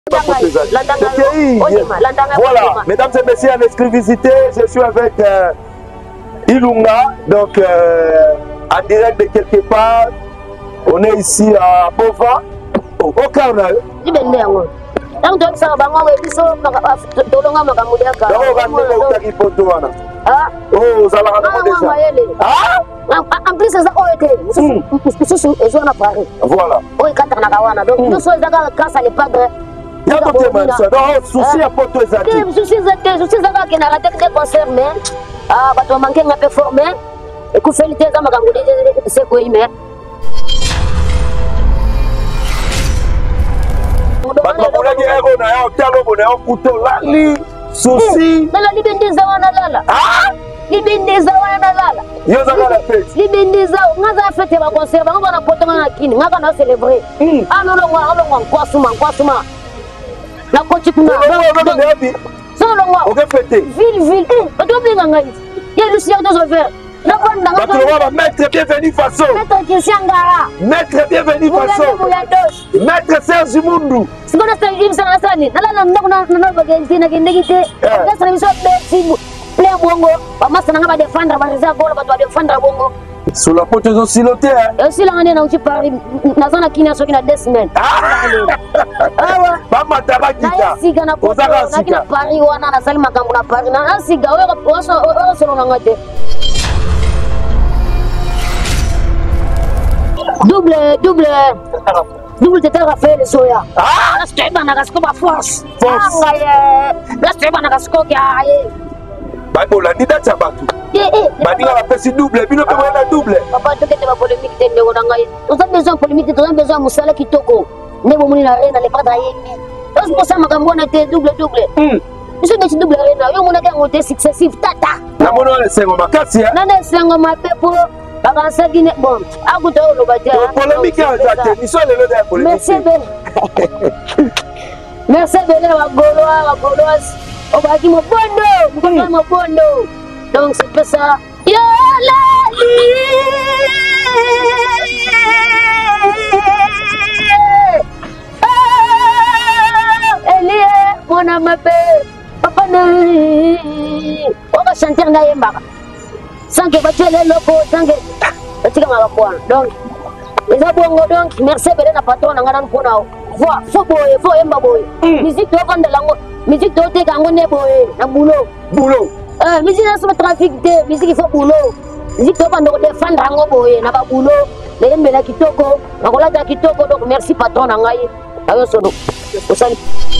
Voilà, mesdames et messieurs, en exclusivité, je suis avec Ilunga, donc en direct de quelque part. On est ici à Bova, au Carnaval. En plus, ça a été. Voilà. Donc, nous sommes grâce à les padres. Il y a d'autres soucis à porter les actifs. Je suis un concert, mais on manque un peu formé. Et qu'on fait les thèses à ma gamouille, c'est quoi, mais. Souci. Libendeza wana lala. Yoza la fête. Libendeza ngaza fête ba concert ba ngana potanga na kini ngaka na célébrer. Ano lo ngwa suma. Na kochi kuna. Solo OK fêter. Ville. Oto blinga ngai. Ya Lucia dozo faire. Na kwanda ngaka. Maître bienvenue façon. Maître Kisiangara. Maître bienvenue façon. Maître Serge Mundu. Sikona sta imsana sani. Nala na bagenzi na gendegite. Ngasa na biso be plein bongo, bamasa nanga ba défendre ba réserve bola ba défendre bongo. Sur la porte de siloté hein. Si la ngane na uchi Paris nazana kina soki na 2 semaines. Ba mataba kita. Siga na porte na kina Paris wana na sali makambo na Paris na siga oyo solo na ngate. Double tete Raphaël Soya. La steba na gasko ba force. La steba na gasko ya. Babola ni data batu. Badinga la pesi double, bino pe na double. Papa to kete ba polémique tende ngona ngai. On a besoin polémique, on a besoin musala kitoko. Nebo muni na rena le padra yemi. Est-ce que ça makambo na te double. Je suis double rena, yo mona ka ngote successive tata. Na mono le sengo makasi hein. Na ne sengo mapepo. Baba sagine bon. Akuto lo badia. Polémique à tata, ni so le lo de polémique. Merci belle wa goloas. Obaki mobondo. Donc c'est pas ça. Yo la Elie mon amape papa na on va chanter na yemba sans que batele loko sans que batika mabapwana donc les abongo donc merci belle na patron na ngana mpona faut boye faut yemba boye musique to vendre lango musique to te kango ne boye na boulot musique na sama trafic de musique il faut boulot musique to vendre défendre ngo boye na ba boulot le yembela kitoko na kolata kitoko donc merci patron na ngai ayo sodo osali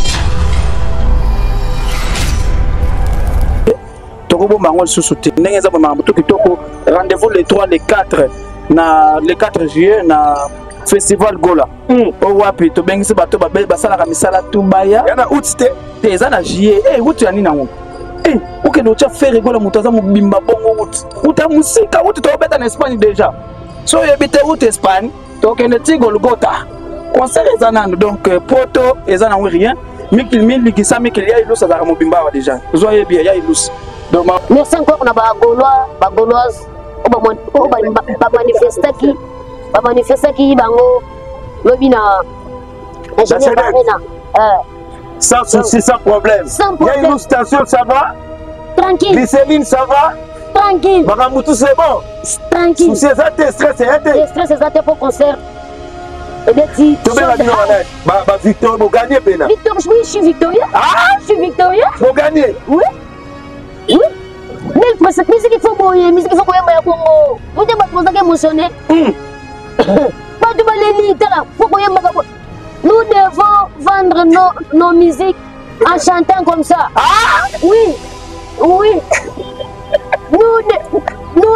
Tokobo mango susuti ndenge za mambo kitoko rendez-vous les 3 les 4 na le 4 juillet na festival Gola. Wapi to bengisi bato basala ka misala tumbaya. Yana outste te za na juillet. Wutu ya nini nango? Oke no cha faire Gola mutaza mubimba bongo wutu. Uta musika wutu to beta na Espagne déjà. So yebite wutu Espagne to kende ti Golgotha. Concert ezanando donc poto ezana rien. Mikil likisa mikil ya ilusa za mubimba wa déjà. Zoye bien ya ilusa. Donc merci encore na ba Gauloise ba manifestaki bango lobi na ingénieur Barena sans souci sans problème. Il y a une station ça va tranquille. Glycéline ça va tranquille. Bagamutu c'est bon tranquille. Souci ça te stress pour concert. Et bien si tu veux la dire ba Victor vous gagner pena. Victor oui je suis victorieux. Je suis victorieux. Vous gagner. Oui. Mais musique il faut boyer, musique il faut boyer ya Congo. Vous devez vous émotionner. Pas de baléni là, faut boyer magabo. Nous devons vendre nos musiques en chantant comme ça. Oui. Nous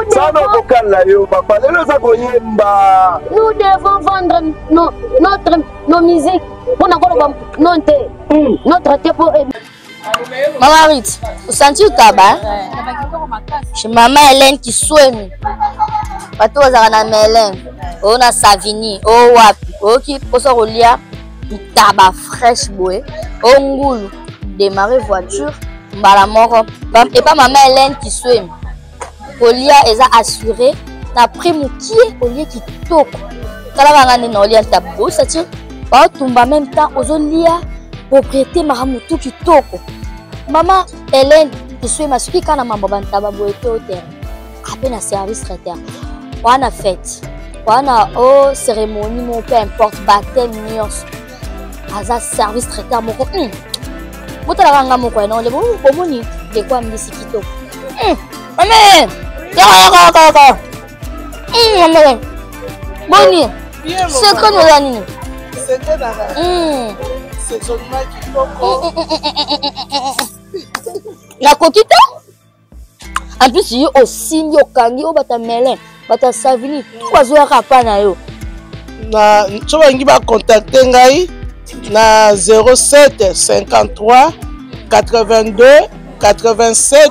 devons vendre nos musiques pour notre tempo. Maman Rit, vous sentez le tabac? Chez maman Hélène qui souhaite. Pas tous les ans, Hélène. On a Savini, Wapi, qui pose au lit, tabac fraîche, boé, ngoulou, démarrer voiture, balamoro. Et pas maman Hélène qui souhaite. Au lit, elle a assuré, n'a pris mon pied au lit qui toque. Quand on a un lit, on a tabou, ça tient. Pas tout en même temps, aux lit. propriété Maramutu Kitoko. Maman Hélène, qui suis ma suki quand maman bantaba boete au terrain. À peine à service traiteur. On a fête. On a cérémonie, mon peu importe, baptême, nios. Aza service traiteur, mon co. Motalanga mon coin, non, les bons, bon, de quoi me dit Kitoko. Amen! Amen! Boni! C'est quoi nos amis? C'est quoi là? C'est seulement Kitoko. La coquille? En plus, il y a aussi un kangi, un melin, un savini, tout va jouer à Panayo. Tu vas contacter Ngai na 07 53 82 87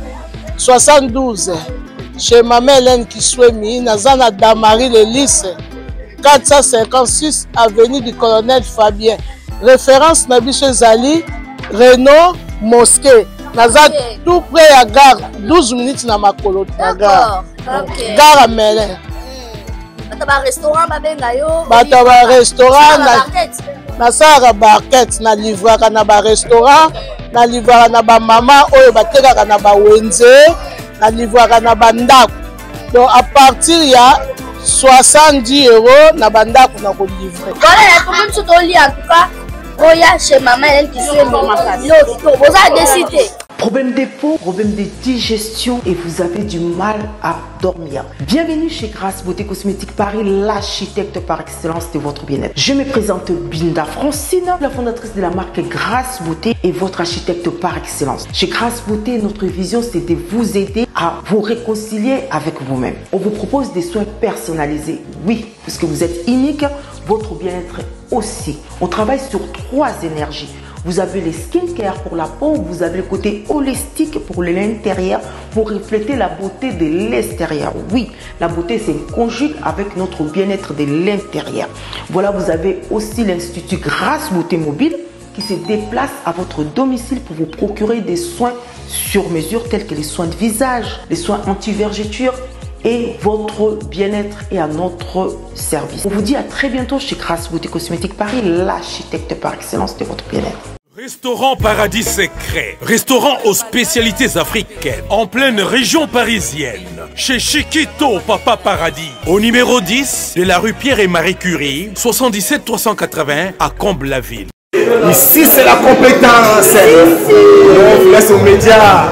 72. Chez Maman Hélène qui souhaite Nazana Damari le lycée 456 avenue du colonel Fabien. Référence Nabi chez Zali, Renault, Mosquée. Nazat tout près à gare, 12 minutes na makolo na gare. Gare à Melin. Bataba restaurant babengayo. Bataba restaurant na sara barquette na livraka na ba restaurant, na livraka na ba mama oyo batekaka na ba wenze, na livraka na ba ndako. Donc à partir ya 70 € na ba ndako na ko livrer. Voilà, tout le monde se doit lire en tout cas. Oya chez Maman Hélène qui suit maman. Vous avez décidé. Problème de peau, problème de digestion et vous avez du mal à dormir. Bienvenue chez Grasse Beauté Cosmétique Paris, l'architecte par excellence de votre bien-être. Je me présente Binda Francine, la fondatrice de la marque Grasse Beauté et votre architecte par excellence. Chez Grasse Beauté, notre vision c'est de vous aider à vous réconcilier avec vous-même. On vous propose des soins personnalisés, oui, puisque vous êtes unique, votre bien-être aussi. On travaille sur 3 énergies. Vous avez les skincare pour la peau, vous avez le côté holistique pour l'intérieur, pour refléter la beauté de l'extérieur. Oui, la beauté c'est conjugue avec notre bien-être de l'intérieur. Voilà, vous avez aussi l'Institut Grasse Beauté Mobile qui se déplace à votre domicile pour vous procurer des soins sur mesure tels que les soins de visage, les soins anti-vergetures et votre bien-être est à notre service. On vous dit à très bientôt chez Grasse Beauté Cosmétique Paris, l'architecte par excellence de votre bien-être. Restaurant Paradis Secret, restaurant aux spécialités africaines, en pleine région parisienne, chez Chiquito Papa Paradis, au numéro 10 de la rue Pierre et Marie Curie, 77 380 à Comble-la-Ville. Ici, c'est la compétence. On vous laisse aux médias.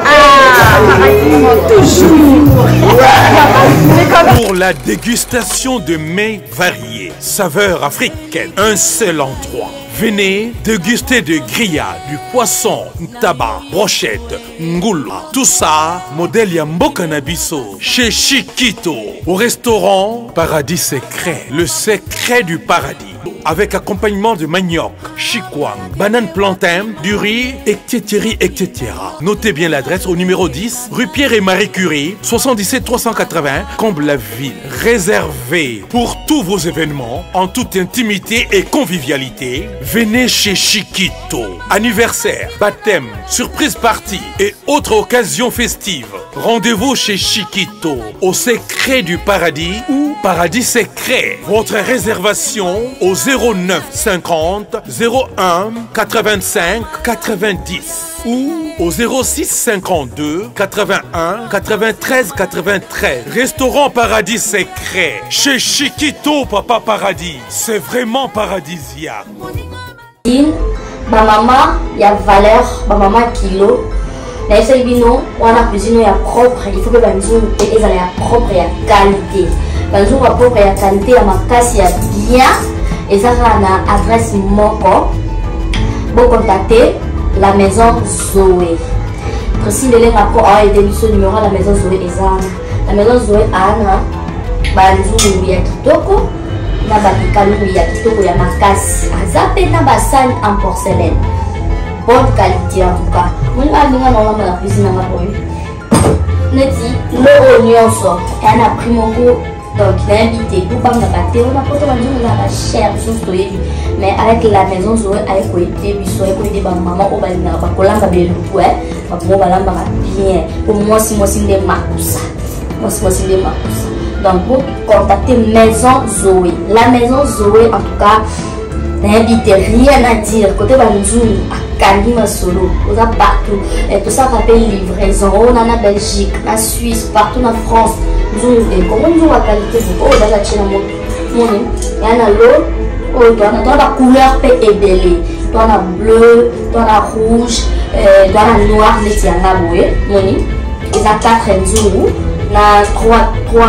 Toujours. Ouais. Pour la dégustation de mets variés, saveurs africaines, un seul endroit. Venez déguster de grillades, du poisson, tabac, brochette, ngoula. Tout ça, modèle Yamboka Nabiso, chez Chiquito, au restaurant Paradis Secret, le secret du paradis. Avec accompagnement de manioc, chikwang, banane plantain, du riz, etc. Notez bien l'adresse au numéro 10, rue Pierre et Marie Curie, 77 380, Comble-la-Ville. Réservé pour tous vos événements, en toute intimité et convivialité. Venez chez Chiquito. Anniversaire, baptême, surprise party et autres occasions festives. Rendez-vous chez Chiquito, au secret du paradis ou Paradis Secret. Votre réservation au 09 50 01 85 90 ou au 06 52 81 93 93. Restaurant Paradis Secret chez Chiquito Papa Paradis. C'est vraiment paradisiaque. Ma maman, il y a valeur, ma maman kilo. Mais c'est bino, on a cuisine ya propre. Il faut que la maison est propre et à qualité. La maison est propre et à qualité, à ma casse il y a bien. Et ça a une adresse moko. Vous contactez la maison Zoé. Précis le rapport a été mis sur numéro la maison Zoé et ça. La maison Zoé a un banzou ya kitoko. Na bakikalu ya kitoko ya makasi. Azape na basani en porcelaine. Bonne qualité en tout cas. Moi je vais aller la cuisine à ma pomme. Neti le oignon sort. Elle a pris mon goût. Donc il a invité pour pas me battre. On a porté la maison la chère mais avec la maison Zoé avec quoi des bisous avec des maman au bal na ba kolanga bien tout hein. Pour balamba bien. Pour moi si des makusa. Moi si des makusa. Donc vous contactez maison Zoé. La maison Zoé en tout cas n'habite rien à dire. Côté Banzou, à Kalima Solo, on a partout. Et tout ça rappelle livraison. On a en Belgique, en Suisse, partout en France. Et comment nous avons qualité de oh, dans la Chine, il y en a l'eau, oh, dans la couleur peut aider. Dans la bleu, dans la rouge, dans la noire, les tiens là, oui. Ils ont 4 enzous, na 3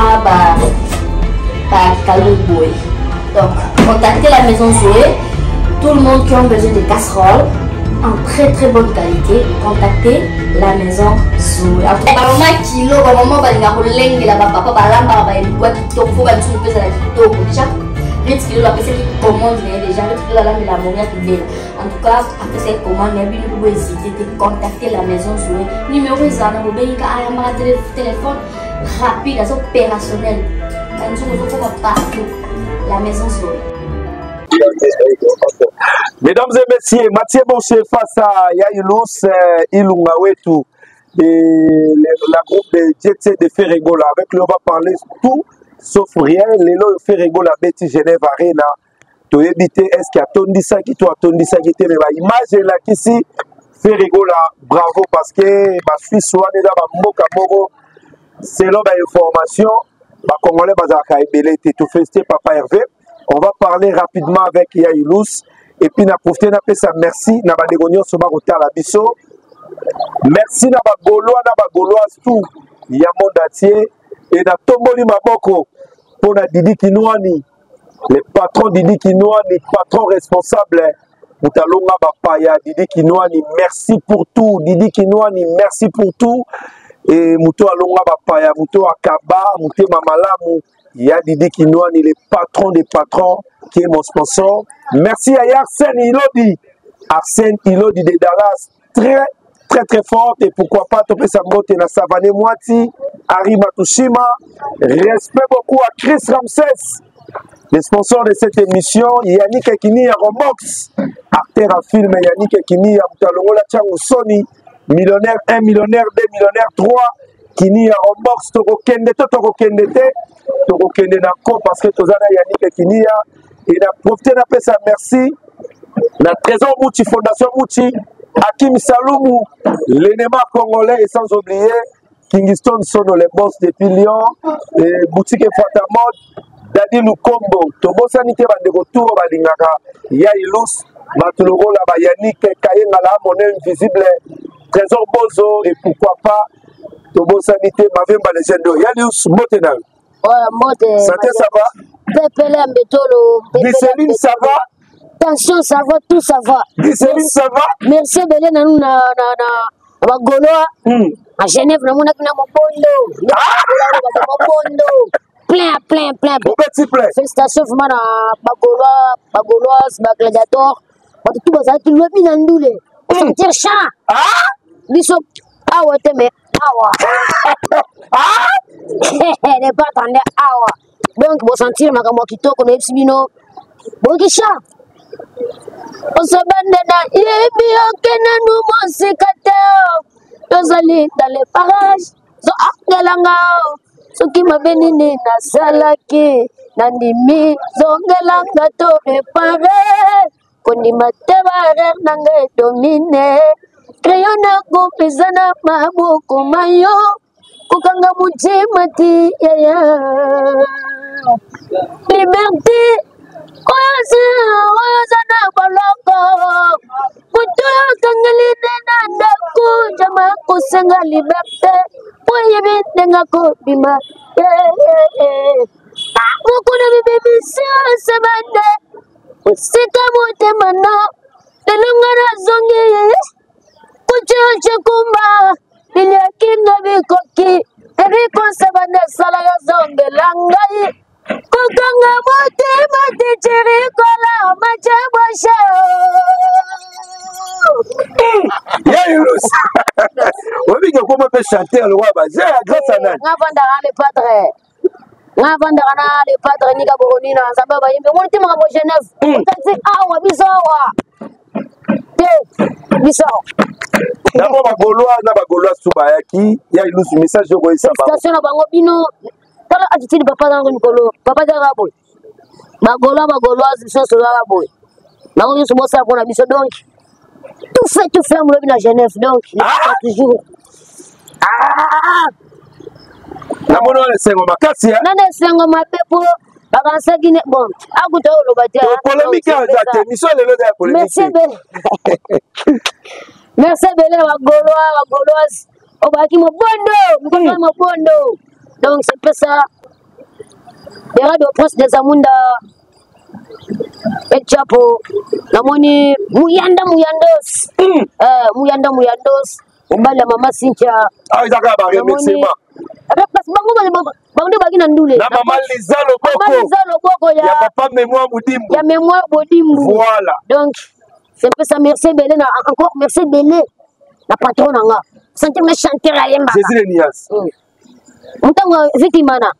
calou. Donc, contactez la maison Zoé. Tout le monde qui a besoin de casseroles en très très bonne qualité, contactez la maison Zoé. Maman kilo, maman balinga kolenge la papa balamba ba elwa kitoko fo ba tsu pesa la kitoko déjà. Ritz kilo la pesa qui commande déjà, Ritz kilo la la moria qui belle. En tout cas, après cette commande, il y a une nouvelle hésiter de contacter la maison Zoé. Numéro zana bo benga aya ma téléphone rapide, opérationnel. Quand vous faut partout. La maison Zoé. Mesdames et messieurs, Mathieu Boncher face à Yailous, Ilunga Wetu et la groupe de Jet de Ferregola. Avec lui, on va parler tout sauf rien. Les lots de Ferregola, Betty Genève Arena. Tu as évité, est-ce qu'il y a Tondi Saki, tu as Tondi Saki, mais l'image là ici, Ferregola, bravo parce que je suis souvent déjà Moka Moro, selon l'information. Congolais Bazaka Ebele tout festé Papa Hervé. On va parler rapidement avec Yailous et puis na profiter na pesa merci na badegonyo soba kota la biso. Merci na bagolois tout ya monde entier et na tomboli maboko pour na Didi Kinwani, le patron Didi Kinwani, patron responsable Mutalonga Bapaya Didi Kinwani, merci pour tout Didi Kinwani, merci pour tout. Et Mouto Alonga Bapaya, Mouto Akaba, Mouté Mamalamu, il y a Didi Kinwani, le patron des patrons, qui est mon sponsor. Merci à Arsène Ilodi. Arsène Ilodi de Dallas, très forte. Et pourquoi pas, Topé Sambote na Savane Mwati, Ari Matushima. Respect beaucoup à Chris Ramsès, le sponsor de cette émission. Yannick Ekini à Robox, acteur à film, Yannick Ekini à Moutalongola Tchangou Sony. Millionnaire 1, millionnaire 2, millionnaire 3, qui n'y a en box, Tokokende, Tokokende Nako, parce que Tozana Yannick qui n'y a, et la profité n'a pas sa merci, la Trésor Mouti, Fondation Mouti, Hakim Saloumou, l'élément congolais, et sans oublier, Kingston Sono, les boss depuis Lyon, boutique Fatamod, Dadi Lukombo, Tobo Sanité, de retour, Badingaka, Yailous, Matuloro, la Yannick, Kayenga, la monnaie invisible. Trésor Bozo et pourquoi pas Tobo Sanité, Mavemba Legendo. Yailous, Motenal. Santé, ça va? Glycéline, ça va? Tension, ça va, tout ça va. Glycéline, ça va? Merci, Bélé, na Bagoloa. À Genève, na Mopondo. Plein. Félicitations, vraiment, Bagoloise, Gladiator. Tout ça, tu le vis dans le doulé. Sentir chat. Biso. Awa, teme. Awa. Elle n'est pas attendue. Awa. Donc, bon sentir, ma kamokito, qu'on est sibino. Bon, qui chat. On se bandana. Yebi, okena, nous, mon sécateur. Nous allons dans les parages. So, gelangao. So, qui m'a béni, na salaki. Nandimi, zongelanga, to réparer. Kondi mateba nanga domine krayona ko pezana mabuko mayo kokanga mujimati ya liberté oya na baloko kuto kangaline nanda ku jama kusenga liberté oye benga ko bima mukuna bibi sebande Sika mote mana, telungana zongi, kuchuche kumba, ilia kinga bikoki, eriko sabane salaya zonge langai, kukanga mote mati chiriko la machabasha. Yailous, oui, mais comment peut chanter le roi Bazé, grâce à Nan? Ngavanda le padre. Ngavanda le padre nika boronina, sababa yimbe, on t'aime à Genève, on t'a dit awa, bisawa. D'abord, Bagoloa Soubayaki, Yailous, message de Goïsa. Station à Bangobino, t'as l'attitude de papa dans le colo, papa de Raboy. Bagoloa, c'est ça sur la Raboy. Na on se bossa pour la mission donc. Tout fait mon lobby à Genève donc toujours. Na mono le sengo makasi hein. Na ne sengo mapepo bakansa Guinée bon. Akuto lo batia. Polémique à Zate, mission le lot de polémique. Merci belle wa goloise. Obaki mo bondo. Donc c'est pas ça. Les radios prince des Amunda. Et chapeau. Namoni Muyandos. Muyandos. Ombala mama Cynthia. Ah, ils ont remerciement. Avec parce bango bagina ndule. Na maman Lisa Loboko. Ya papa mémoire Bodimbo. Ya mémoire Bodimbo. Voilà. Donc c'est un peu ça, merci Belé, encore merci Belé, la patronne. Santé me chanter à Yemba. Jésus le Nias. Montant Vitimana.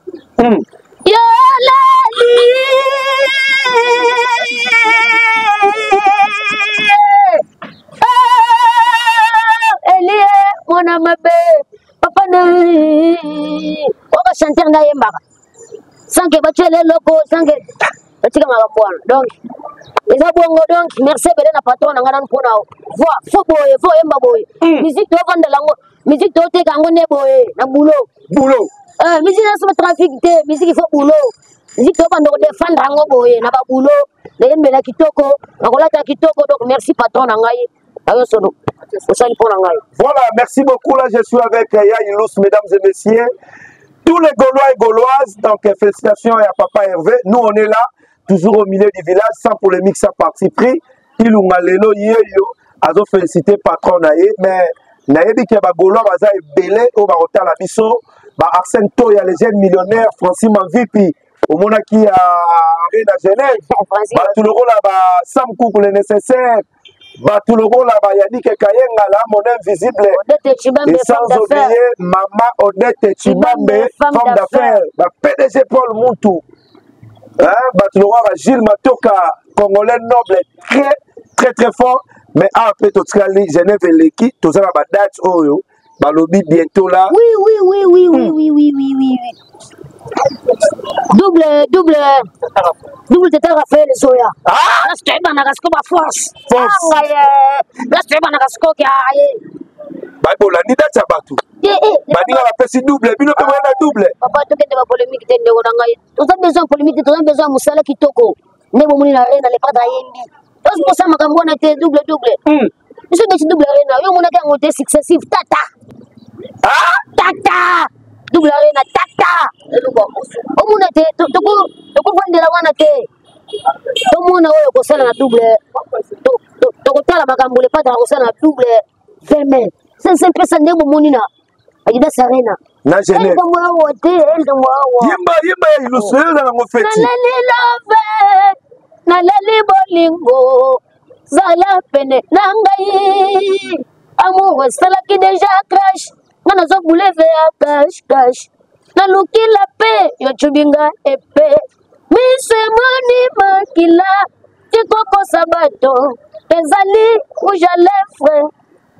Elie, mon amabé, papa ne. On va chanter à Yemba. Sans que Bachele Loco, sans que. Donc, les abongo donc, merci Belé la patronne, faut Yemba boy. Musique to vendre lango, musique to te kango ne boy, na boulot. Musique na trafic te, musique il faut boulot. Musique to vendre défendre lango boy, na ba boulot. Les mbela kitoko, na kolata kitoko donc merci patron ngai. Ayo solo. Voilà, merci beaucoup. Là, je suis avec Yaïlous, mesdames et messieurs. Tous les Gaulois et Gauloises, donc félicitations à Papa Hervé. Nous, on est là, toujours au milieu du village, sans polémique, sans parti pris. Il ou malelo, yeyo, azo félicité patron naïe, mais naïe dit que les Gaulois, baza belé, au barota la biso, Arsène Toya, les jeunes millionnaires, Francis Manvipi, au mona qui a Reine à Genève, tout le rôle là, Sam Koukou, le nécessaire. Tout le rôle là-bas, il y a dit que Kayenga là, mon invisible. Et sans oublier Maman Odette Chibambe, femme d'affaires. PDG Paul Moutou. Tout le rôle Gilles Matoka, Congolais noble, très fort. Mais après tout ça, Genève et l'équipe, tout ça, la date, Balobi bientôt là. Oui. Double tete Raphaël Zoya. Reste pas na rasko ba force. Reste pas na rasko ki aye. Bola ni date abatu. Bani la pesi double, bino pe na double. Papa to kende ba polémique tende ko ngai. Nous avons besoin polémique, nous avons besoin musala kitoko. Nebo muni na rena le padra yendi. Tous pour ça makambo na te double. Monsieur de double rena, yo mona ka ngote successive tata. Tata. Double arena tata. Omuna te to vendre la wana te. To mona oyo ko sala na double. To ko tala makambo le padra ko sala na double. Vermel. C'est personne de monina. Ajida sarena. Na Genève. Yemba illustré na ngofeti. Na lali bolingo. Zala pene nangai. Amour sala ki déjà crash. Nana zo bouleve ya cash. Na luki la paix, yo chubinga epe. Mise moni makila, tikoko sabato. Ezali rouge à lèvres.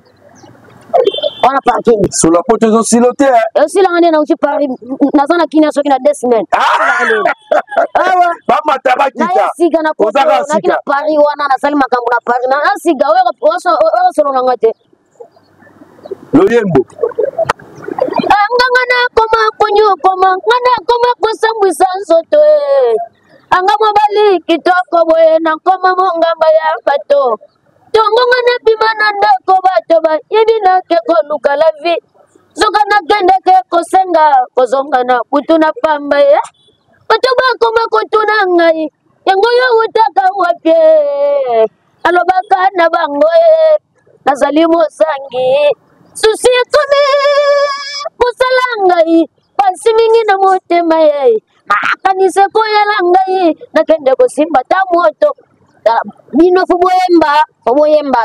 On a parti. Sous la porte de siloté. Aussi la année, on Paris. Nazana kina soki na 2 semaines. Pas mataba kita. Na siga na poto. Na kina Paris wana na sali makambo na Paris. Na siga wewe solo na ngate. Loyembo. Angana koma konyo koma ngana koma kusambwisa nsoto anga mobali kitoko boye na koma mongamba ya bato tongo ngana bimana ndako bato ba yebina ke koluka la vie zoka na kende ke kosenga kozonga na butu na pamba ya bato ba koma kotuna ngai yango yo utaka wapye alobaka na bango nazali mosangi susi kome musalangai pasi mingi na motema ye makanise ko yalangai nakende ko simba ta moto bino fuboyemba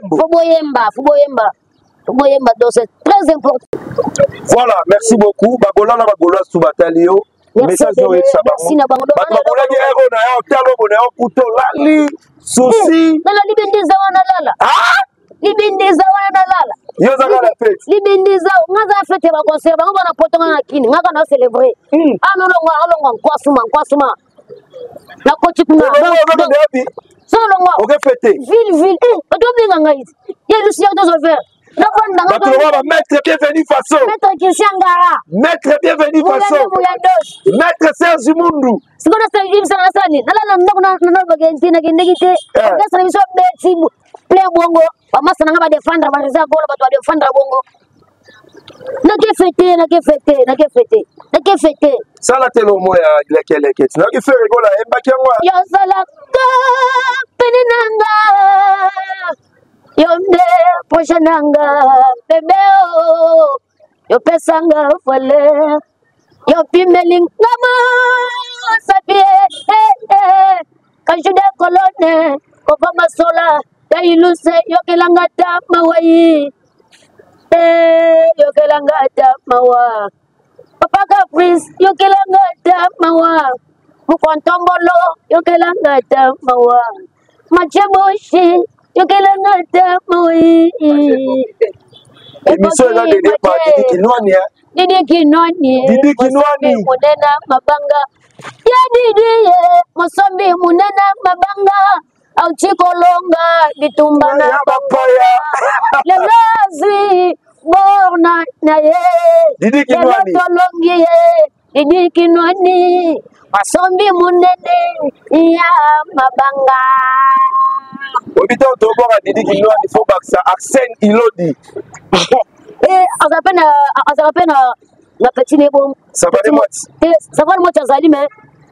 donc c'est très important. Voilà, merci beaucoup bagola na bagola sous batalio message de merci na bango bagola ni ero na yo talo bona yo kuto lali susi na la libendeza wana lala libendeza wana lala yo zaka la fête libendeza ngaza fête ba concert bango bana potonga na kini ngaka na célébrer alonga kwasuma na kochi kuna Solongo. Ok, fêté. Ville. Tu dois bien gagner. Il y a le siège de faire. Maître bienvenu façon. Maître Kisiangara. Maître bienvenu façon. Maître Serge Mundu. C'est quoi ça dit ça sani. Nala na bagentina gendegite. That's the reason beti play bongo. Pamasa na ba defendre ba reza gola ba to defendre bongo. Na ke fêter. Ça la telo moya lekele ket. Na ke faire gola embaki ngwa. Yo sala ka peninanga. Yonde poshananga bebeo yo pesanga fole yo pimeling ngama sabie kanjude kolone kova masola ya iluse yo kelangata mawai yo kelangata mawa papa caprice yo kelangata mawa mukontombolo yo kelangata mawa machemoshi yo kelangata mawi émission là dédiée par Didi Kinwani. Didi Kinwani. Munena mabanga ya Didi Mosombi munena mabanga au chikolonga ditumba na papaya legazi borna na ye Didi Kinwani tolongi ye Didi Kinwani Mosombi munene ya mabanga. Obito Tobora Didi Kinwani faut que ça Arsène Ilodi. Et on s'appelle la petite nebo. Ça va les mots. Ça va le mot Azali mais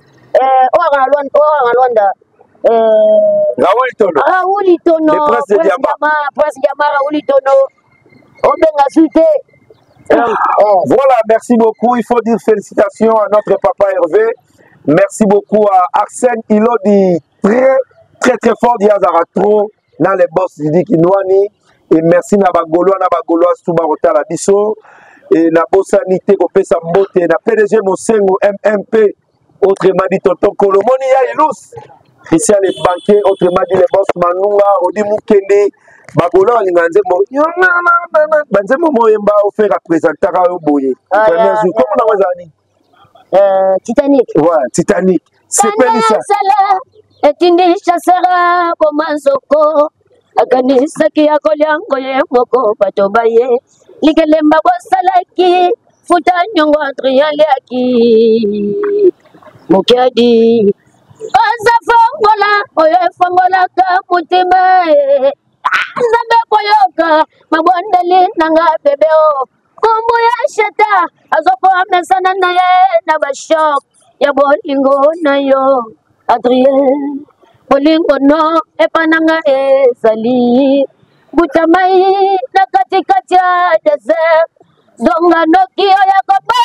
Rwanda. Raoul Tono. Le prince de Diama. Raoul Tono. Obenga Suite. Voilà, merci beaucoup. Il faut dire félicitations à notre papa Hervé. Merci beaucoup à Arsène Ilodi. Très fort Diazaratro dans les boss Didi Kinwani. Et merci na bagoloa Souba Rota biso et na bosanité ko pesa mbote na PDG Mosengo MMP autrement dit tonton Kolomoni ya Elus ici les banquiers autrement dit les boss Manunga Odi Mukende bagoloa linganze mo banze mo yemba offert à présenter à Oboye premier jour comment on wazani Titanic ouais Titanic c'est pas ça etindisha sera komanzoko akanisa kiyako lyango ye moko batobaye likelemba bosalaki futa nyongo adriali aki mukiadi oza fongola oyo fongolaka mutima nzambe koyoka mabondeli nanga bebeo kumbu ya sheta azopo amesana na ye na bashok ya bolingo na yo Adrien bolingo no epananga ezali butamai na katikati ya desert zonga noki oya koba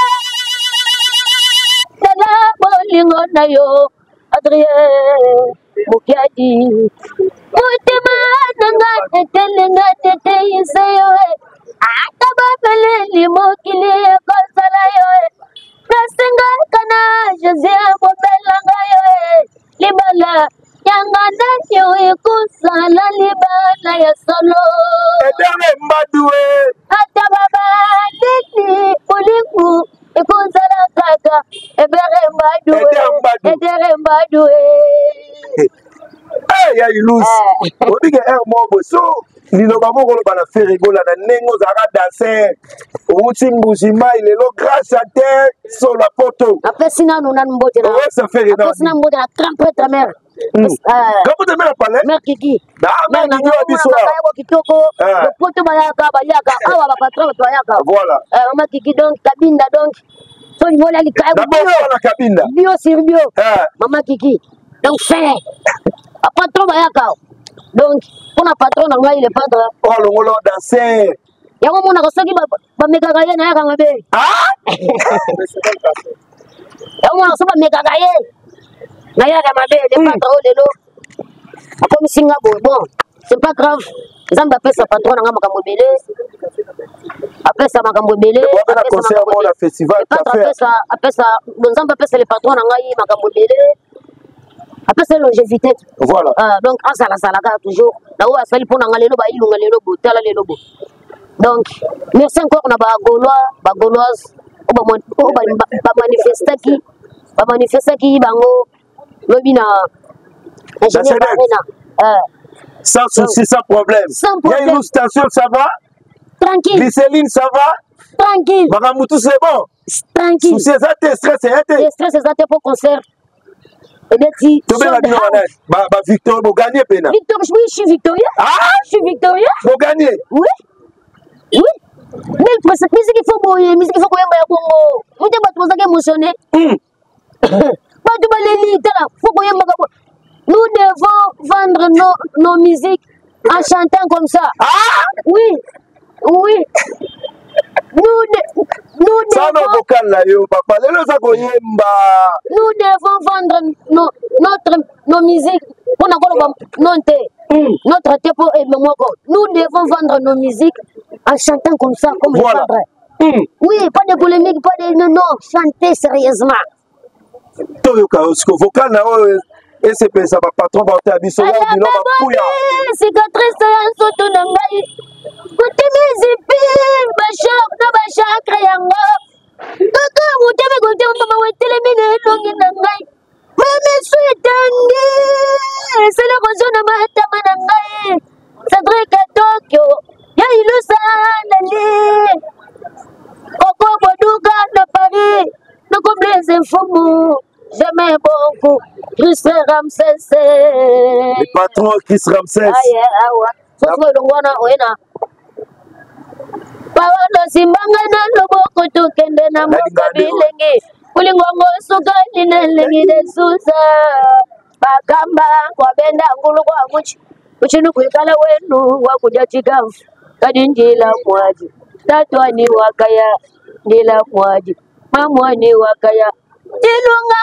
dala bolingo na yo Adrien mukiadi butima nanga tetelenga teteiseyo ata babeleli mokili kosala yo nasenga kana José mobelanga yo libala yanganda yo ikusala libala ya solo edere mbadue ata baba titi uliku ikusala kaka edere mbadue ya Ilus odige mobo so liloba moko loba na fe rigola na nengo zara danser outi mbujima ilelo grâce à terre sur la poto après sina nous nan mbote na ouais ça fait énorme après sina mbote na crampe ta mère crampe ta mère parler mère Kiki na mère Kiki biso kitoko le poto bayaka awa ba patron bayaka voilà maman Kiki donc kabinda donc so ni vola likaya na kabinda bio sur bio maman Kiki donc c'est patron bayaka donc pour la patron na ngai le padre oh longolo danser yango mona ko soki ba mekaka ye na yaka ngabe yango mona so ba mekaka ye na yaka mabe le patron lelo akomi singa bon c'est pas grave nzambe apesa patron nanga makambo ebele apesa makambo ebele apesa nzambe apesa le patron nangai makambo ebele apesa longévité voilà donc asalaka toujours na oyo asali mpo nanga lelo bailunga lelo bo tala lelo bo donc merci encore na bagauloise oyo bamanifestaki bango lobi na Ingénieur Barena. Sans souci, sans problème. Sans Il y a une station, ça va? Tranquille. Glycéline, ça va? Tranquille. Maramoutou, c'est bon? Tranquille. Souci, ça te stress, c'est été. Stress, c'est pour concert. Et bien, tu Victor, vous gagnez, Pena. Victor, oui, je suis victorieux. Ah? Je suis victorieux. Vous gagnez? Oui. Oui. Mais pour cette musique, il faut bouiller. Musique, il faut bouiller. Vous devez être émotionné. Nous devons vendre nos musiques en chantant comme ça. Ah? Oui. Oui. Nous devons vendre nos musiques. Notre tempo est nous devons vendre nos musiques en chantant comme ça, comme voilà. Oui, pas de polémique, pas de non, chanter sérieusement. C'est ça, patron, j'aimais beaucoup Chris Ramsès. Le patron Chris Ramsès. Paolo simbangana loboko tukende na mokabilenge kulingongo suka linelenge de susa bakamba kwa benda ngulu kwa muchi uchinu kuikala wenu wakuja chigafu kadi njila mwaji tatwani wakaya njila mwaji mamwani wakaya ilunga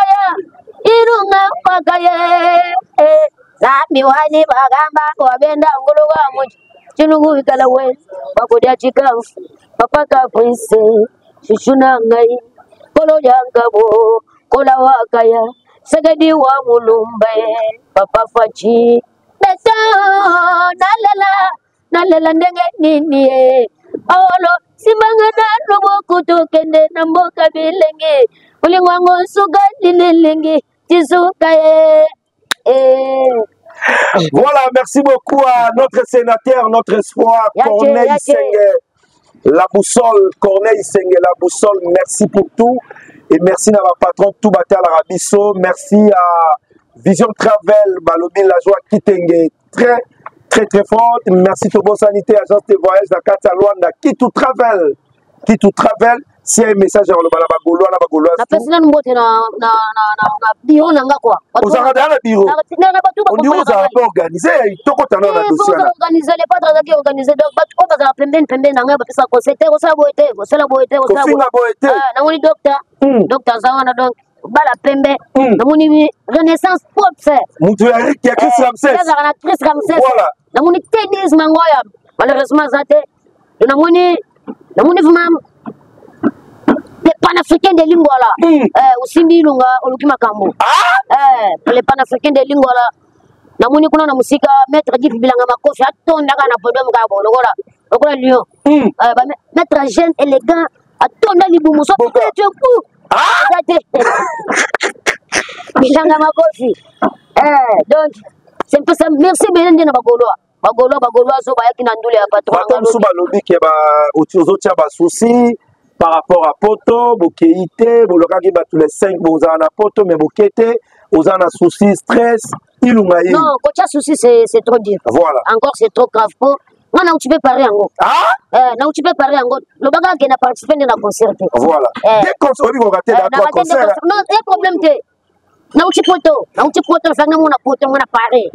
wakaya zambi wani bagamba kwa benda ngulu kwa muchi Chilungu ikala we, wakudia chikafu, papaka prince, shishuna ngai, kolo yangabo, kola wakaya, sagadi wa mulumbaye, papa fachi, neta, nalela ndenge nini, olo, simbangana lobo kutu kende na mboka bilenge, ulingwango suga nililenge, tizuka Voilà, merci beaucoup à notre sénateur, notre espoir, Corneille Sengue, la boussole, Corneille Sengue, la boussole, merci pour tout. Et merci à ma patron Toubaté à l'Arabiso, merci à Vision Travel, Balobi, la joie Kitenge, très forte. Merci Tobo Sanité, agence de voyage, la Kata Luanda, Kitou Travel. Si un message à Bagolo, la Bagolo. La personne na bureau nanga quoi. Vous avez un bureau. On dit vous avez organisé, il faut organiser les pas organiser donc on va pembe nanga ba pesa conseiller au sala boete na moni docteur zawana donc bala pembe na moni renaissance propre mutu ya Chris Ramsès voilà na moni tennis mangoya malheureusement zate na moni vraiment les panafricains de Lingwala, aussi Milunga, Olukima Kambo. Les panafricains de Lingwala, Namuni Kuna Musika, Maître Gif Bilanga Makofi, Aton Nagana Podom Gabo, Logola Lyon. Maître jeune, élégant, Aton Nalibou Mousso, Bilanga Makofi. Donc, c'est un peu ça. Merci Bénin Bagolo. Bagolo, Zoba Kinandule, patron. Souba Lobby qui est au souci. Par rapport à Poto, Bokéité, Bolokaki, tous les 5, vous avez un Poto, mais Bokété, vous avez un souci, stress, Ilungaï. Non, quand tu as souci, c'est trop dur. Voilà. Encore, c'est trop grave. Non, tu peux parler en gros. Non, tu peux parler en gros. Le bagage qui n'a participé dans la concert. Voilà. Dès qu'on se dit, on va faire un concert. Non, il y a un problème. Non, tu peux tout. Non, tu peux tout. Ça n'a pas Poto, on a parlé.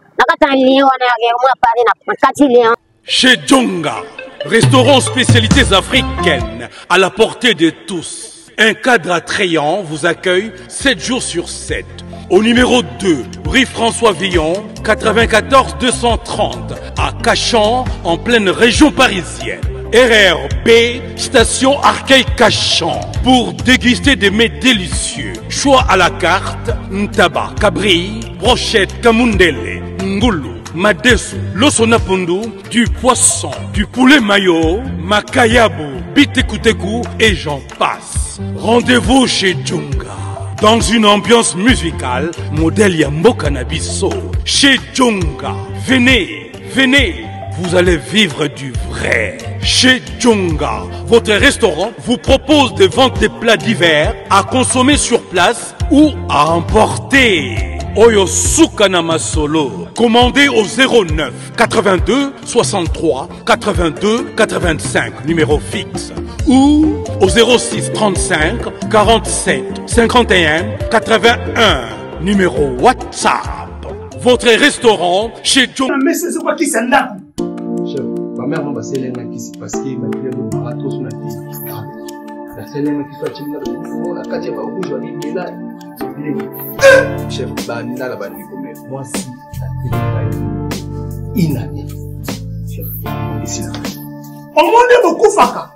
Chez Djonga, restaurant spécialités africaines à la portée de tous. Un cadre attrayant vous accueille 7 jours sur 7. Au numéro 2, rue François Villon, 94 230, à Cachan, en pleine région parisienne. RRB, station Arcueil-Cachan, pour déguster des mets délicieux. Choix à la carte, ntaba, cabri, brochette, kamundele, ngulu, madesu, losonapundu, du poisson, du poulet mayo, makayabu, bitekuteku et j'en passe. Rendez-vous chez Djonga. dans une ambiance musicale, modèle Yambo Cannabiso, chez Djonga. Venez, venez, vous allez vivre du vrai. Chez Djonga, votre restaurant vous propose de vendre des plats divers à consommer sur place ou à emporter. Oyo Sukanama Solo. Commandez au 09 82 63 82 85, numéro fixe. Ou au 06 35 47 51 81, numéro WhatsApp. Votre restaurant chez John. Mais c'est quoi qui s'en a? Chef, ma mère m'a passé l'un qui s'est passé, ma fille m'a barato sur la tête. La seule qui soit timide, on a quatre fois où je vais aller là. Chef, banina la banni comme moi si ça fait une année. Chef, ici là. On m'a beaucoup faka.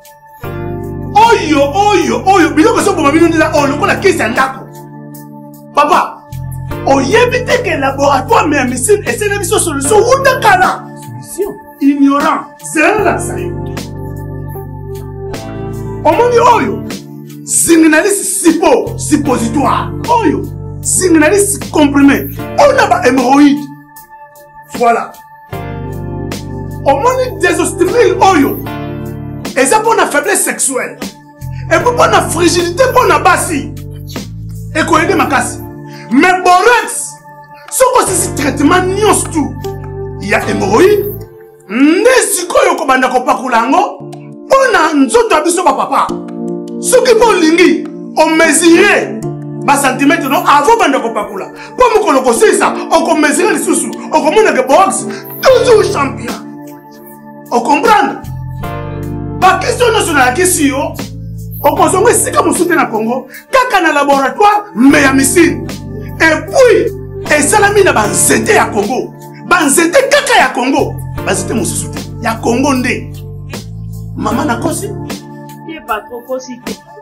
Oyo, biloko so boma bino ndila oyo kola kesi ndako. Papa, oyebite que laboratoire mais médecine et c'est une solution ou de kala. Solution ignorant, c'est la sayo. On m'a dit oyo. Signaliste suppositoire. Oyo. Signaliste comprimé. On a pas hémorroïde. Voilà. On m'a dit désostimule oyo. Et ça pour la faiblesse sexuelle. Et pour la fragilité pour la bassi. Et qu'on aide ma casse. Mais borex. Ce que c'est traitement nios tout. Il y a hémorroïde. Nesiko yoko banda ko pakulango. On a nzoto abiso papa. Ce qui pour lingi, on mesurait bas centimètre non avant banda ko pakula. Pour me koloko c'est ça, on ko mesurer les sous. On commande que box toujours champion. On comprend? Pas question nationale question. On consomme ici comme soutien na Congo, kaka na laboratoire mais ya missile. Et puis et salami na banzete ya Congo. Banzete kaka ya Congo. Banzete mo soutien. Ya Congo ndé. Maman na kosi. Il pas trop kosi.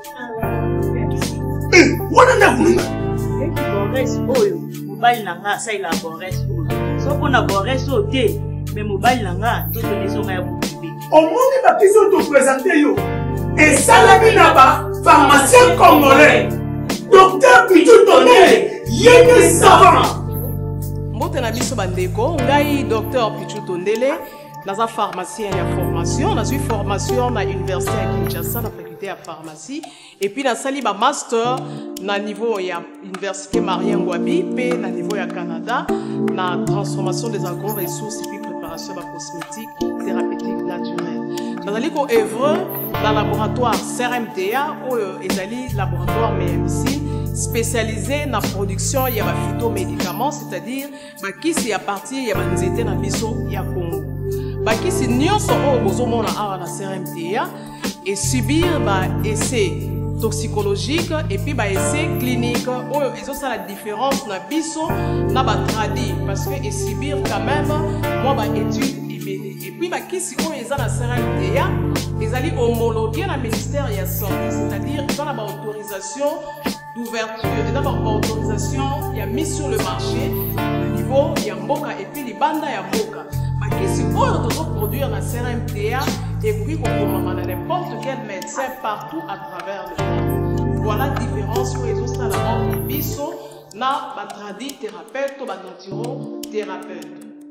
Wana na kununga. Bores oyo, mobile nanga sa ila bores oyo. So pona bores o te, mais mobile nanga to donner nga ya bubi. Au monde ba question te présenter yo. Et salami na ba pharmacien congolais. Docteur Pichu Tondele, yene savant. Mbote na biso bandeko, ngai docteur Pichu Tondele. Dans un pharmacien il y a formation, dans une formation à l'université à Kinshasa, la faculté à pharmacie, et puis dans un master na niveau il y a l'université Marien Ngouabi, puis na niveau il y a Canada, na transformation des agro-ressources et puis préparation de la cosmétique thérapeutique naturelle. Dans un œuvre dans le laboratoire CRMTA ou le laboratoire MMC spécialisé dans la production il y a phytomédicaments, c'est-à-dire qui c'est à partir il y a des dans biso il y a Congo. Qui si nyonso o bozomona awa na CRMTA et subir essai toxicologique et puis essai clinique ou ils ont ça la différence na biso na ba tradi parce que et subir quand même moi étude et puis qui si o ils ont la CRMTA ils allaient homologuer na ministère de la santé, c'est-à-dire ils ont la autorisation d'ouverture et d'abord autorisation il y a mis sur le marché au niveau il y a mboka et puis les banda ya mboka. Si on doit produire la CRMTA et puis qu'on commande n'importe quel médecin partout à travers le monde. Voilà la différence où ils ont ça la mort biso na batradi thérapeute ou naturo thérapeute.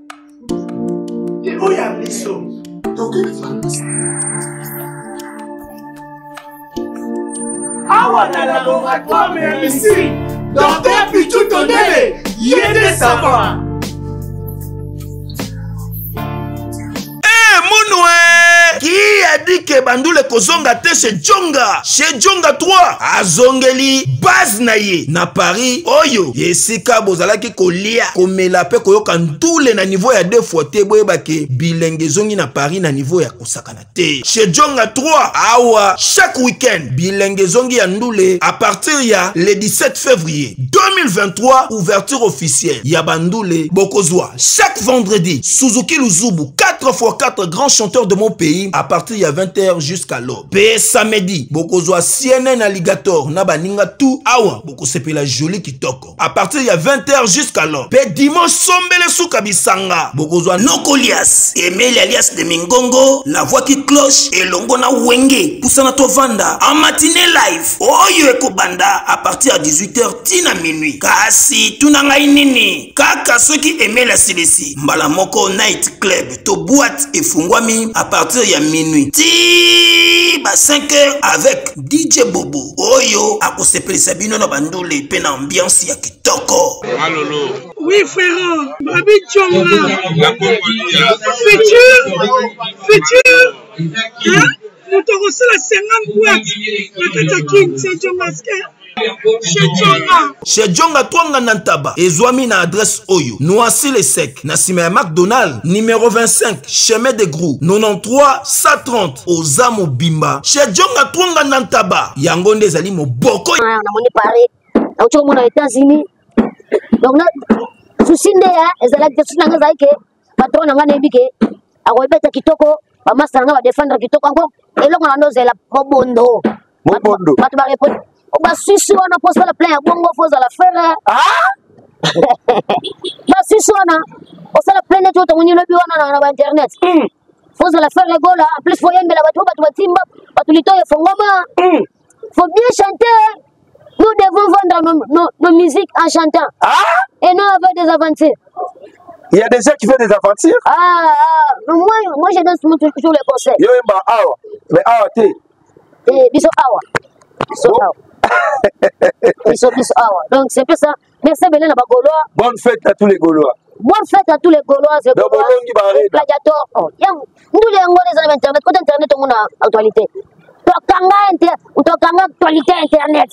Et où y a biso? Awa na laboratoire mais ici, docteur Pichu Tondele, yene savant. Qui a dit que Bandoule kozonga te chez Djonga? Chez Djonga 3 azongeli base na ye na Paris oyo yesika bozalaki kolia komela pe koyoka ndule na niveau ya 2 fois te boyeba ke bilenge zongi na Paris na niveau ya kosakana te. Chez Djonga 3 awa chaque week-end bilenge zongi ya ndule à partir ya le 17 février 2023 ouverture officielle ya Bandoule bokozwa chaque vendredi Suzuki Luzubu 4x4 grands chanteurs de mon pays à partir ya 20h jusqu'à l'aube. Pe samedi bokozwa CNN Alligator na baninga tout awa bokosepela joli kitoko. À partir ya 20h jusqu'à l'aube. Pe dimanche sombele suka bisanga bokozwa Nokolias Emile alias de Mingongo, la voix qui cloche elongo na wenge pusana to vanda en matinée live oyo ekobanda à partir à 18h tina minuit. Kasi tunanga inini kaka soki Emile silesi mbala moko night club to boîte efungwami à partir ya minuit ti ba 5h avec DJ Bobo oyo akosepelisa bino na bandule pe na ambiance ya kitoko. Malolo. Oui frère, Babi Tchonga. Futur. Hein? Nous te recevons la 50 boîtes. C'est Tchonga. Chez Djonga Twanga Nantaba, Ezwami na adresse Oyo, Noisy le Sec, Nassime McDonald, numéro 25, chemin de Grou, 93 130, Ozamo Bimba. Chez Djonga Twanga Nantaba, Yangonde Zali Moboko. On a monté Paris, on aux États-Unis. Donc, souci de ya, ezala que nanga zaike, patron nanga nebike, akoibeta kitoko, bamasa nanga défendre kitoko encore, et là on a nosé la bondo. Bondo. Batu ba répondre. On va sucer on a posé la plainte, bongo faut la faire. Ah? Ba sucer on a posé la plainte tout on y le bio na internet. Faut la faire rigola, en plus faut y aller la batu timba, batu lito et fongoma. Faut bien chanter. Nous devons vendre nos musiques en chantant. Ah? Et non avec des aventures. Il y a des gens qui font des aventures? Moi je donne toujours les conseils. Yo mba awa. Mais awa te. Biso awa. Biso awa. Biso awa. Donc c'est plus ça. Merci Belén Bagolois. Bonne fête à tous les Gaulois. Bonne fête à tous les Gaulois. C'est Gaulois. Gladiator. Nous les Angolais sur internet. Quand internet on a actualité. Tokanga actualité internet.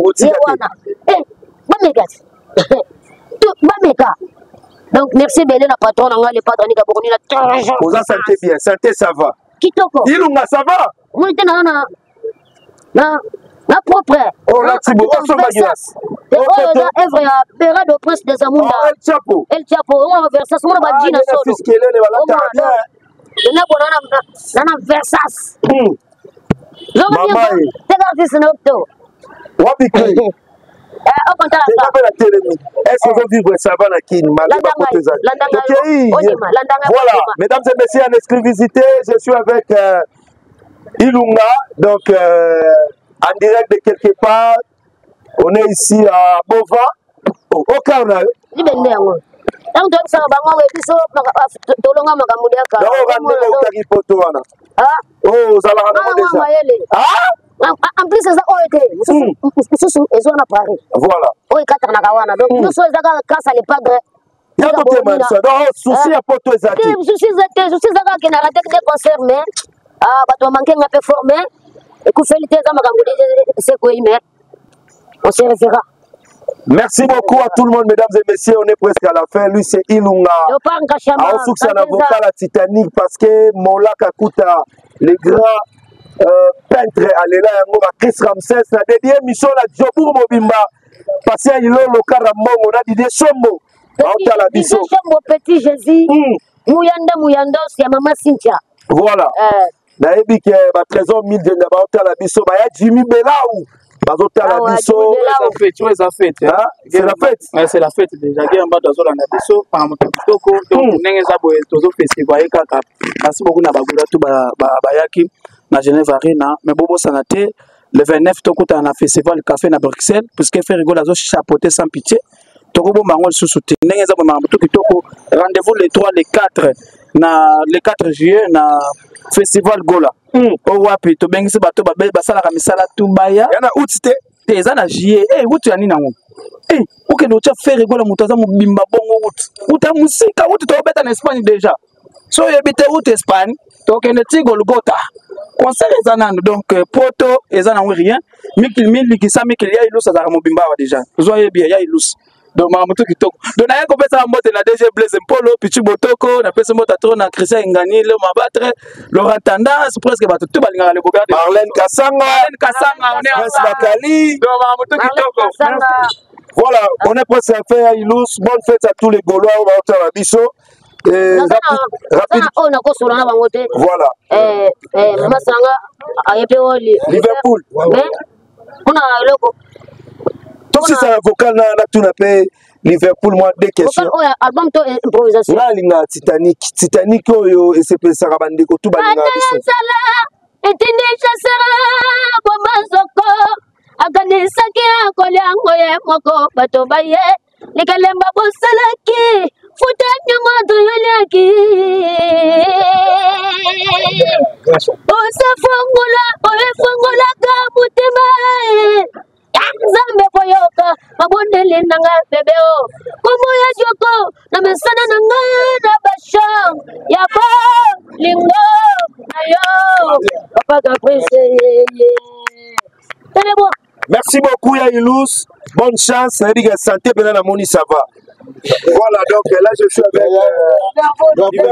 Donc merci Belén la patron on a les patrons qui boni la. Vous en sentez bien, santé ça va. Kitoko. Ilunga ça va. Moi na propre. Oh là tu beau on Maguias. Œuvre ya Bera de Prince des Amunda. El Chapo, on Versas mon badina solo. Fiskelé les balata. Na bona na Versas. Maman. T'es dans octo. Wapi kwe. Est-ce que vous vivez ça va Voilà, mesdames et messieurs, en exclusivité, je suis avec Ilunga, donc en direct de quelque part. On est ici à Bova, au Carnaval. En plus, ça a été. Ils ont apparu. Voilà. Oui, donc, nous sommes grâce à les padres. Il y a d'autres personnes. Donc, souci à Porto Zati. Je suis d'accord qu'il y a des concerts, mais on manque un peu formé. Et qu'on fait les c'est quoi, mais on se reverra. Merci beaucoup à tout le monde, mesdames et messieurs. On est presque à la fin. Lui, c'est Ilunga. C'est un avocat la Titanic parce que Mola Kakuta, les grands peintres, Alela Yangoba, Chris Ramsès, la dédiée mission la Djobour Mobimba. Parce qu'il y a le Karambo, on a dit des sommes. Petit Jésus, Mouyanda, c'est Maman Cynthia. Voilà. Naebi que ba trésor 1000 de ba la biso ba ya Jimmy Belaou bazota la biso c'est la fête c'est la fête déjà bien ba dozola na biso pa moto kitoko donc ndenge za boye tozo festival kaka kasi beaucoup na bagula tu ba yaki na Genève Arena mais bobo sanate le 29 tokuta na festival café na Bruxelles puisque fait rigola zo chapeauter sans pitié tokobo bango susu te ndenge za boye moto kitoko rendez-vous les 3 les 4 na le 4 juillet na Festival Gola. Wapi to bengisi bato basala ka misala tumbaya. Yana utite te eza na juillet. Utu ya nini nango? Oke no cha faire Gola mutaza mobimba bongo utu. Uta musika utu to beta na Espagne déjà. So yebite utu Espagne, to kende ti Golgota. Concert eza nando donc poto eza na rien. Mikil likisa mikil ya ilusa za mobimba wa déjà. Zo yebi ya ilusa. Donc Mamutu kitoko. Donc na yako pesa mbote na DG Blaise Mpolo Pichu Botoko na pesa mbote trop na Christian Ngani le mabatre Laurent Tendance presque bato tout balinga le bogarde Marlène Kasanga on est Prince Bakali. Donc Mamutu kitoko. Voilà, on est presque à faire Ilous. Bonne fête à tous les Gaulois au Bisso. rapide. On a construit un bangote. Voilà. Masanga a été Liverpool. On a loco. Donc si c'est un vocal na tout na paix Liverpool moi deux questions. Album to improvisation. Là linga Titanic oyo et c'est ça rabande ko tout balinga. Etinisha sera bomazoko akanisa kia kolyango ye moko bato baye likalemba bosalaki futa nyama tuyolaki osafungula gamutima Zambe poyoka mabondele nanga bebeo kumu ya joko na mesana nanga na basham ya ba lingo ayo papa caprice Merci beaucoup Yailous, bonne chance, ça dit que santé bien la moni ça va. Voilà donc là je suis avec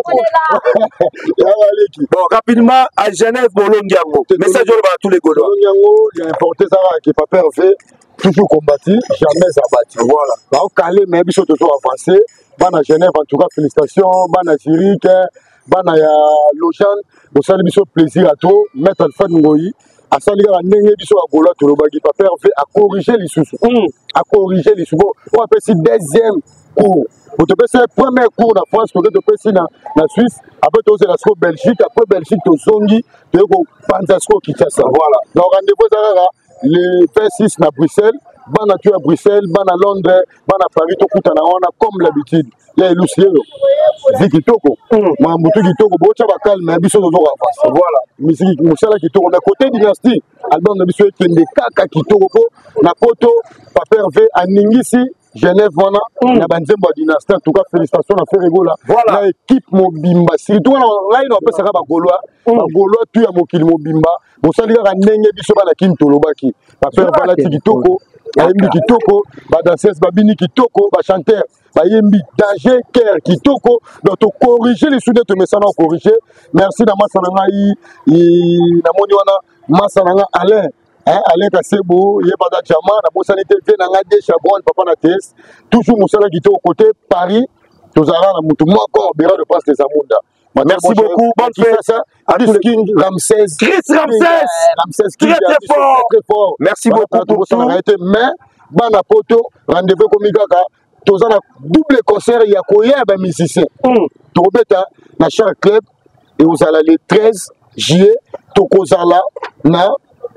bon rapidement à Genève Bolongiango. Message à tous les Gaulois. Bolongiango, il a importé ça qui pas parfait, toujours combattu, jamais abattu. Voilà. Donc calé mais biso toujours avancé. Bana Genève en tout cas félicitations, bana Zurich, bana ya Lausanne, vous savez biso plaisir à tout, mettre le fait ngoyi. À ça les gars n'engagez biso à Gaulois tout le bagage pas parfait à corriger les sous. À corriger les sous. On appelle ça deuxième cours. Vous te passez le premier cours en France, vous te passez dans la Suisse, après tu es la Belgique, après Belgique tu es Zongi, tu es au Panzasco qui tient ça. Voilà. Donc rendez-vous le 26 à Bruxelles, ban à Bruxelles, ban à Londres, ban à Paris, tu es comme l'habitude. Il y a Luciero, Zikitoko, Mambutu Kitoko, Bocha Bakal, mais Bisso de face. Voilà. Musique, Moussala Kitoko, on a côté dynastie, album de Bisso qui est des Kaka Kitoko, Napoto, Paper V, à Ningisi. Genève, voilà, la Banzembo dynastie, en tout cas, félicitations à Ferregola. Voilà. L'équipe Mobimba, surtout là, il a pas de Gaulois, Gaulois, tu as Mokil Mobimba, vous savez, il y a un Nenge Bisoba la Kintolobaki, Paper Valati Kitoko, Ayembi Kitoko, Danseuse Babini Kitoko, chanteur, Ayembi Danger Ker Kitoko, donc tu corriger les soudets, tu mets ça dans corriger. Merci Namasananga, Namoniwana, Masananga Alain. Alain Kassebo, Yebada Djama, la Bossanité, Venangade, Chabon, Papa Nates, toujours Moussala qui était au côté, Paris, Tozara, la Moutouma, encore, Béra de Passe des Amunda. Merci beaucoup, bonne fête à tous les Ramsès. Chris Ramsès, très fort. Merci beaucoup pour tout. Mais, Bana Poto, rendez-vous comme Igaka, Tozara, double concert, il y a Koya, ben musicien. Tobeta, na chaque club, et vous allez les 13 juillet, Tokozala, na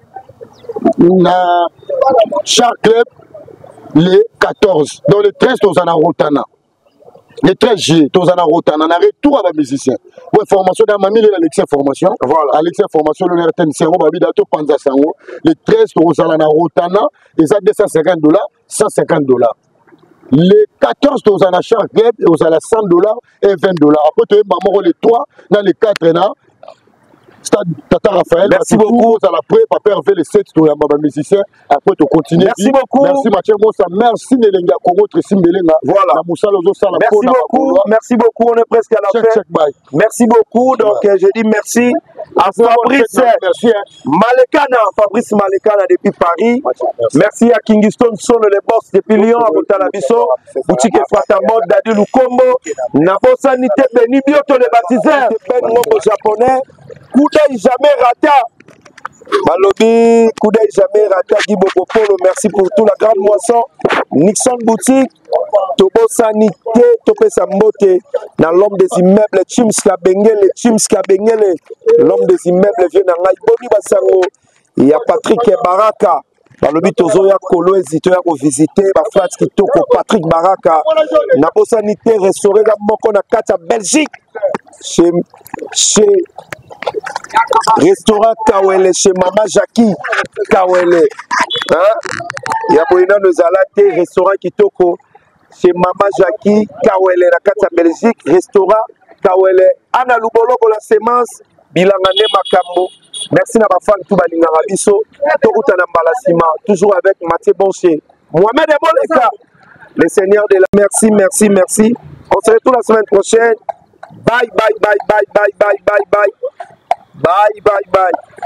chaque club les 14 dans les 13 tozana rotana les 13 juillet tozana rotana na retour à la musicien ouais formation dans ma mille Alexia formation voilà Alexia formation le RTN Sengo babida to panza sango les 13 tozana na rotana et ça $250 $150 les 14 tozana chaque club et aux $100 et $20 après tu es les 3 dans les 4 là Stade Tata Raphaël, merci beaucoup. À la pré, Papa Hervé, les 7 musiciens. Après, tu continues. Merci beaucoup. Merci Mathieu Mossa. Merci Nelenga Congo, Tressim Belenga. Voilà. Merci beaucoup. Merci beaucoup. On est presque à la fin. Merci beaucoup. Donc, je dis merci à Fabrice Malekana. Fabrice Malekana depuis Paris. Merci à Kingston Son, les boss depuis Lyon, à Botalabiso. Boutique Fatamod, Dadi Lukombo. Nabosanité Beni Bioto, les baptiseurs. Ben Mobo japonais. Koudai jamais rata. Malobi, Koudai jamais rata. Guy Bobopolo, merci pour tout. La grande moisson. Nixon Boutique. Tobo Sanité. Topé Sambote. Dans l'homme des immeubles. Chimska Bengele. Chimska Bengele. L'homme des immeubles vient dans Boni Basango. Il y a Patrick Baraka. Malobi Tozoya Kolo hésité à visiter. Baflat Kitoko. Patrick Baraka. Nabo Sanité. Restauré la Moko na Kata Belgique. Chez Restaurant Kawele, chez Mama Jackie Kawele. Il y a Boina Nozalate, restaurant Kitoko, chez Mama Jackie Kawele, la Kata Belgique, restaurant Kawele. Anna Luboloko, la sémence, Bilangane Makambo. Merci à ma femme Toubalinga Rabiso, Toruta Nambalasima, toujours avec Mathieu Boncher. Mohamed Eboleka, le Seigneur de la merci, merci, merci. On se retrouve la semaine prochaine. Bye, bye, bye, bye, bye, bye, bye, bye. Bye, bye, bye.